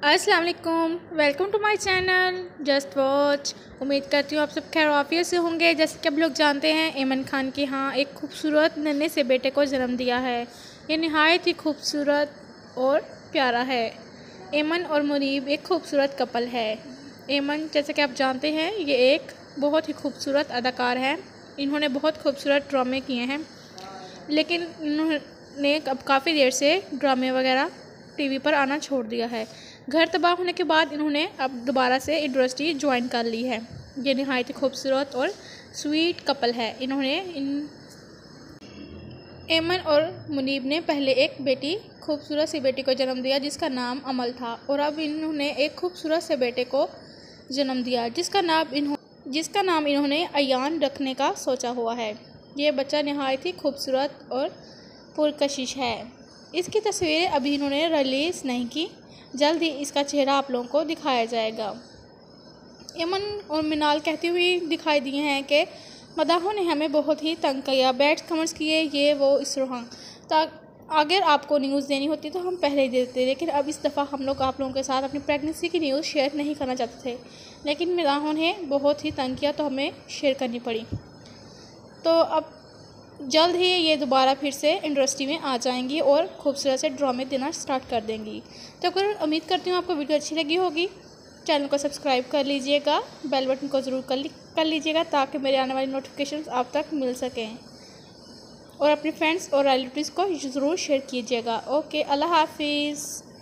अस्सलाम वालेकुम, welcome to my channel just watch. उम्मीद करती हूँ आप सब खैर आफियत से होंगे। जैसे कि आप लोग जानते हैं, ऐमन खान के यहाँ एक खूबसूरत नन्हे से बेटे को जन्म दिया है। ये नहायत ही खूबसूरत और प्यारा है। ऐमन और मुनीब एक खूबसूरत कपल है। ऐमन, जैसे कि आप जानते हैं, ये एक बहुत ही खूबसूरत अदाकार है। इन्होंने बहुत खूबसूरत ड्रामे किए हैं, लेकिन इन्होंने अब काफ़ी देर से ड्रामे वगैरह टीवी पर आना छोड़ दिया है। घर तबाह होने के बाद इन्होंने अब दोबारा से इंडस्ट्री ज्वाइन कर ली है। ये नहायत ही खूबसूरत और स्वीट कपल है। ऐमन और मुनीब ने पहले एक खूबसूरत सी बेटी को जन्म दिया जिसका नाम अमल था, और अब इन्होंने एक खूबसूरत से बेटे को जन्म दिया जिसका नाम इन्होंने अयान रखने का सोचा हुआ है। ये बच्चा नहायत ही खूबसूरत और पुरकशिश है। इसकी तस्वीरें अभी इन्होंने रिलीज़ नहीं की, जल्द ही इसका चेहरा आप लोगों को दिखाया जाएगा। ऐमन और मिनाल कहती हुई दिखाई दिए हैं कि मदाहों ने हमें बहुत ही तंग किया, बैड कमेंट्स किए, ये वो इस तरह। अगर आपको न्यूज़ देनी होती तो हम पहले ही देते, लेकिन अब इस दफ़ा हम लोग आप लोगों के साथ अपनी प्रेगनेंसी की न्यूज़ शेयर नहीं करना चाहते थे, लेकिन मदाहों ने बहुत ही तंग किया तो हमें शेयर करनी पड़ी। तो अब जल्द ही ये दोबारा फिर से इंडस्ट्री में आ जाएंगी और खूबसूरत से ड्रामे देना स्टार्ट कर देंगी। तो अगर उम्मीद करती हूँ आपको वीडियो अच्छी लगी होगी। चैनल को सब्सक्राइब कर लीजिएगा, बेल बटन को ज़रूर कर लीजिएगा ताकि मेरे आने वाली नोटिफिकेशंस आप तक मिल सकें, और अपने फ्रेंड्स और रिलेटिव्स को ज़रूर शेयर कीजिएगा। ओके, अल्लाह हाफिज़।